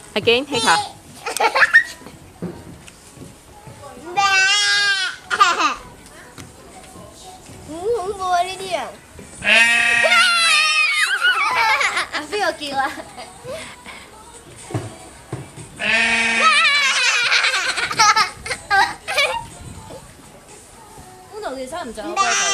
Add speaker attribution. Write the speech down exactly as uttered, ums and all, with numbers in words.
Speaker 1: Again，黑卡。
Speaker 2: 嗯，恐怖啊呢啲人。啊，邊個叫啊？呢度其實唔想開。